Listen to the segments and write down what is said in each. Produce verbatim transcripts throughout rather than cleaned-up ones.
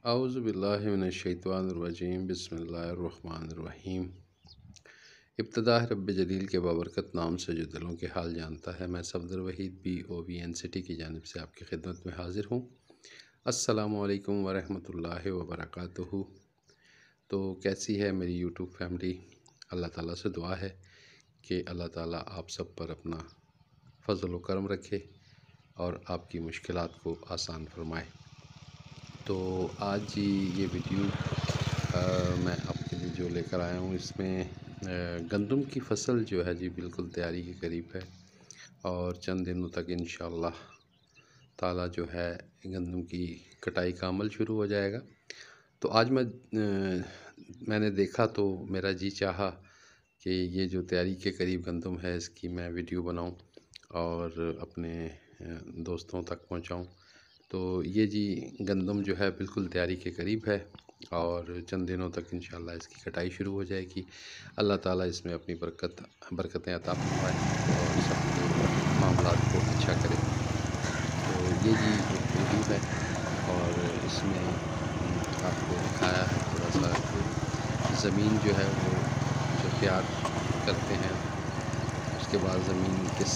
اعوذ باللہ من الشیطان الرجیم بسم اللہ الرحمن الرحیم۔ ابتدا ہے رب جلیل کے بابرکت نام سے جو دلوں کے حال جانتا ہے۔ میں Safdar Waheed B O V N city کی جانب سے آپ کی خدمت میں حاضر ہوں۔ السلام علیکم ورحمۃ اللہ وبرکاتہ۔ تو کیسی ہے میری یوٹیوب فیملی؟ اللہ تعالیٰ سے دعا ہے کہ اللہ تعالیٰ آپ سب پر اپنا فضل و کرم رکھے اور آپ کی مشکلات کو آسان فرمائے۔ تو آج جی یہ ویڈیو میں آپ کے لیے جو لے کر آیا ہوں، اس میں گندم کی فصل جو ہے جی بالکل تیاری کے قریب ہے اور چند دنوں تک انشاءاللہ تعالیٰ جو ہے گندم کی کٹائی کا عمل شروع ہو جائے گا۔ تو آج میں میں نے دیکھا تو میرا جی چاہا کہ یہ جو تیاری کے قریب گندم ہے اس کی میں ویڈیو بناؤں اور اپنے دوستوں تک پہنچاؤں۔ تو یہ جی گندم جو ہے بالکل تیاری کے قریب ہے اور چند دنوں تک انشاءاللہ اس کی کٹائی شروع ہو جائے گی۔ اللہ تعالیٰ اس میں اپنی برکت برکتیں عطا فرمائے اور سب کے معاملات کو اچھا کرے۔ تو یہ جی ایک ویڈیو ہے اور اس میں آپ کو دکھایا ہے تھوڑا سا کہ زمین جو ہے وہ جو تیار کرتے ہیں، اس کے بعد زمین کس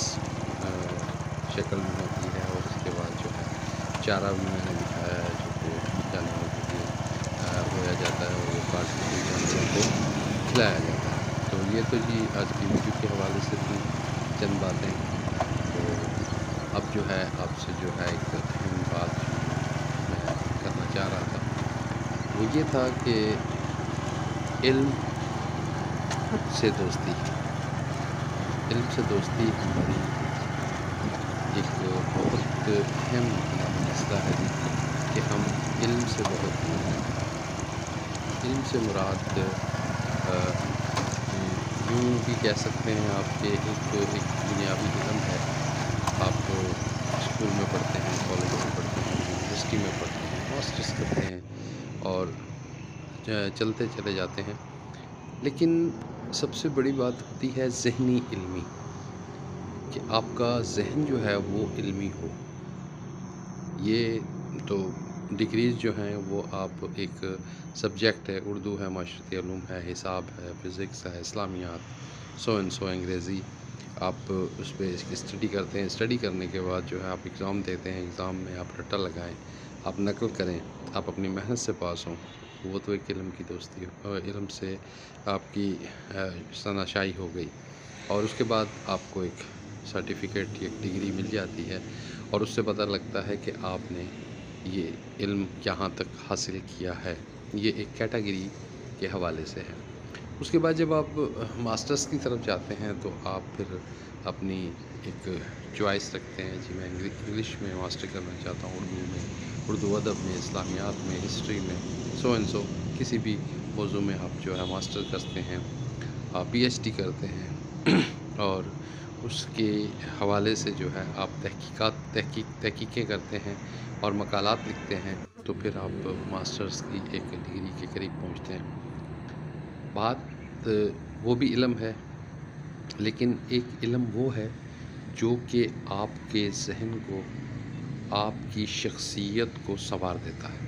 شکل میں ہوتی ہے اور اس کے بعد جو ہے چارہ بھی میں نے دکھایا ہے جو کہ جانوروں کے لیے بویا جاتا ہے اور وہ کاٹ کے جانوروں کو کھلایا جاتا ہے۔ تو یہ تو جی آج کی ویڈیو کے حوالے سے تھی چند باتیں۔ تو اب جو ہے آپ سے جو ہے ایک اہم بات جو میں کرنا چاہ رہا تھا وہ یہ تھا کہ علم سے دوستی علم سے دوستی ہماری ایک بہت اہم مسئلہ ہے کہ ہم علم سے بہت دور ہیں۔ علم سے مراد یوں بھی کہہ سکتے ہیں آپ کہ ایک ایک دنیاوی علم ہے۔ آپ اسکول میں پڑھتے ہیں، کالج میں پڑھتے ہیں، یونیورسٹی میں پڑھتے ہیں، ماسٹرز کرتے ہیں اور چلتے چلے جاتے ہیں، لیکن سب سے بڑی بات ہوتی ہے ذہنی علمی، کہ آپ کا ذہن جو ہے وہ علمی ہو۔ یہ تو ڈگریز جو ہیں وہ آپ ایک سبجیکٹ ہے، اردو ہے، معاشرتی علوم ہے، حساب ہے، فزکس ہے، اسلامیات، سو اینڈ سو انگریزی، آپ اس پہ اسٹڈی کرتے ہیں۔ اسٹڈی کرنے کے بعد جو ہے آپ ایگزام دیتے ہیں، ایگزام میں آپ رٹا لگائیں، آپ نقل کریں، آپ اپنی محنت سے پاس ہوں، وہ تو ایک علم کی دوستی ہو، علم سے آپ کی شناسائی ہو گئی اور اس کے بعد آپ کو ایک سرٹیفکیٹ ایک ڈگری مل جاتی ہے اور اس سے پتہ لگتا ہے کہ آپ نے یہ علم کہاں تک حاصل کیا ہے۔ یہ ایک کیٹیگری کے حوالے سے ہے۔ اس کے بعد جب آپ ماسٹرز کی طرف جاتے ہیں تو آپ پھر اپنی ایک چوائس رکھتے ہیں، جی میں انگلش میں ماسٹر کرنا چاہتا ہوں، اردو میں، اردو ادب میں، اسلامیات میں، ہسٹری میں، سو اینڈ سو کسی بھی موضوع میں آپ جو ہے ماسٹر کرتے ہیں، آپ پی ایچ ڈی کرتے ہیں اور اس کے حوالے سے جو ہے آپ تحقیقات تحقیق تحقیقیں کرتے ہیں اور مقالات لکھتے ہیں، تو پھر آپ ماسٹرز کی ایک ڈگری کے قریب پہنچتے ہیں۔ بات وہ بھی علم ہے، لیکن ایک علم وہ ہے جو کہ آپ کے ذہن کو، آپ کی شخصیت کو سنوار دیتا ہے۔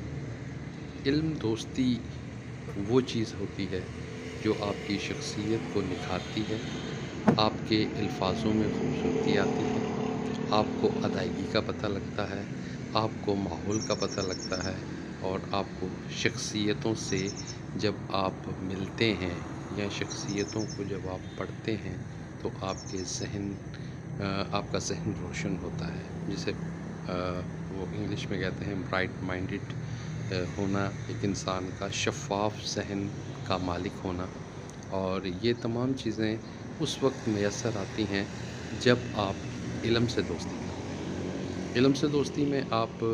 علم دوستی وہ چیز ہوتی ہے جو آپ کی شخصیت کو نکھارتی ہے، آپ کے الفاظوں میں خوبصورتی آتی ہے، آپ کو ادائیگی کا پتہ لگتا ہے، آپ کو ماحول کا پتہ لگتا ہے اور آپ کو شخصیتوں سے جب آپ ملتے ہیں یا شخصیتوں کو جب آپ پڑھتے ہیں تو آپ کے ذہن آپ کا ذہن روشن ہوتا ہے، جسے وہ انگلش میں کہتے ہیں برائٹ مائنڈڈ ہونا، ایک انسان کا شفاف ذہن کا مالک ہونا۔ اور یہ تمام چیزیں اس وقت میسر آتی ہیں جب آپ علم سے دوستی کرتے ہیں۔ علم سے دوستی میں آپ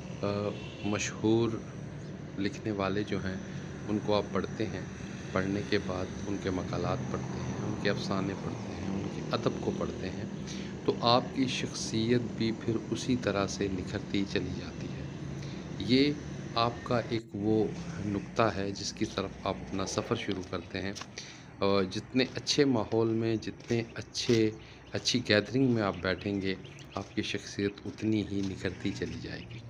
مشہور لکھنے والے جو ہیں ان کو آپ پڑھتے ہیں، پڑھنے کے بعد ان کے مقالات پڑھتے ہیں، ان کے افسانے پڑھتے ہیں، ان کے ادب کو پڑھتے ہیں، تو آپ کی شخصیت بھی پھر اسی طرح سے نکھرتی چلی جاتی ہے۔ یہ آپ کا ایک وہ نقطہ ہے جس کی طرف آپ اپنا سفر شروع کرتے ہیں، اور جتنے اچھے ماحول میں، جتنے اچھے اچھی گیدرنگ میں آپ بیٹھیں گے، آپ کی شخصیت اتنی ہی نکھرتی چلی جائے گی۔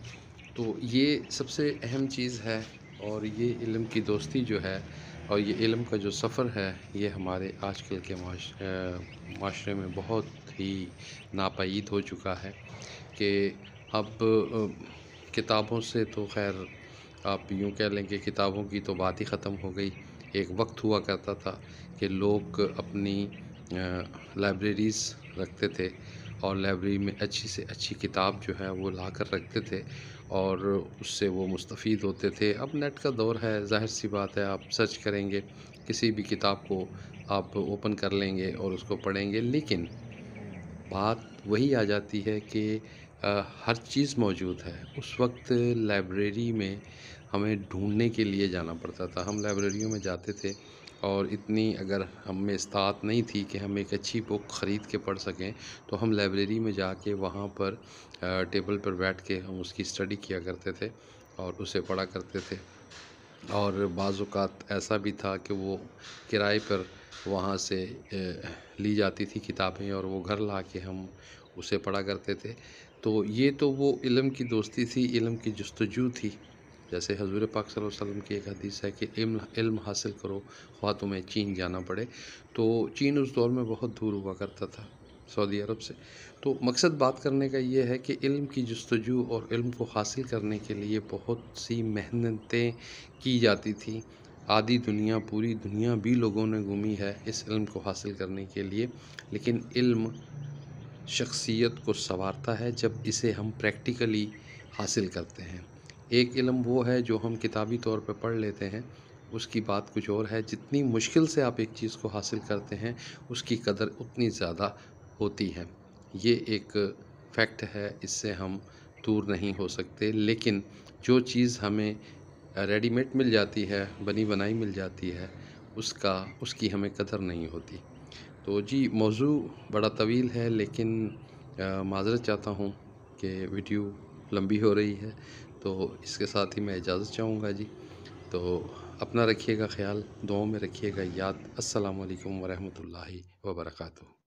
تو یہ سب سے اہم چیز ہے، اور یہ علم کی دوستی جو ہے اور یہ علم کا جو سفر ہے، یہ ہمارے آج کل کے معاش آ، معاشرے میں بہت ہی ناپید ہو چکا ہے کہ اب آ، کتابوں سے تو خیر آپ یوں کہہ لیں کہ کتابوں کی تو بات ہی ختم ہو گئی۔ ایک وقت ہوا کرتا تھا کہ لوگ اپنی آ، لائبریریز رکھتے تھے اور لائبریری میں اچھی سے اچھی کتاب جو ہے وہ لا کر رکھتے تھے اور اس سے وہ مستفید ہوتے تھے۔ اب نیٹ کا دور ہے، ظاہر سی بات ہے، آپ سرچ کریں گے کسی بھی کتاب کو، آپ اوپن کر لیں گے اور اس کو پڑھیں گے، لیکن بات وہی آ جاتی ہے کہ آ، ہر چیز موجود ہے۔ اس وقت لائبریری میں ہمیں ڈھونڈنے کے لیے جانا پڑتا تھا۔ ہم لائبریریوں میں جاتے تھے اور اتنی اگر ہم میں استطاعت نہیں تھی کہ ہم ایک اچھی بک خرید کے پڑھ سکیں، تو ہم لائبریری میں جا کے وہاں پر آ، ٹیبل پر بیٹھ کے ہم اس کی اسٹڈی کیا کرتے تھے اور اسے پڑھا کرتے تھے۔ اور بعض اوقات ایسا بھی تھا کہ وہ کرائے پر وہاں سے اے، لی جاتی تھی کتابیں اور وہ گھر لا کے ہم اسے پڑھا کرتے تھے۔ تو یہ تو وہ علم کی دوستی تھی، علم کی جستجو تھی۔ جیسے حضور پاک صلی اللہ علیہ وسلم کی ایک حدیث ہے کہ علم علم حاصل کرو خواہ تمہیں چین جانا پڑے۔ تو چین اس دور میں بہت دور ہوا کرتا تھا سعودی عرب سے۔ تو مقصد بات کرنے کا یہ ہے کہ علم کی جستجو اور علم کو حاصل کرنے کے لیے بہت سی محنتیں کی جاتی تھیں۔ آدھی دنیا، پوری دنیا بھی لوگوں نے گھومی ہے اس علم کو حاصل کرنے کے لیے، لیکن علم شخصیت کو سنوارتا ہے جب اسے ہم پریکٹیکلی حاصل کرتے ہیں۔ ایک علم وہ ہے جو ہم کتابی طور پہ پڑھ لیتے ہیں، اس کی بات کچھ اور ہے۔ جتنی مشکل سے آپ ایک چیز کو حاصل کرتے ہیں، اس کی قدر اتنی زیادہ ہوتی ہے۔ یہ ایک فیکٹ ہے، اس سے ہم دور نہیں ہو سکتے، لیکن جو چیز ہمیں ریڈی میڈ مل جاتی ہے، بنی بنائی مل جاتی ہے، اس کا اس کی ہمیں قدر نہیں ہوتی۔ تو جی، موضوع بڑا طویل ہے، لیکن آ، معذرت چاہتا ہوں کہ ویڈیو لمبی ہو رہی ہے، تو اس کے ساتھ ہی میں اجازت چاہوں گا جی۔ تو اپنا رکھیے گا خیال، دعاؤں میں رکھیے گا یاد۔ السلام علیکم ورحمۃ اللہ وبرکاتہ۔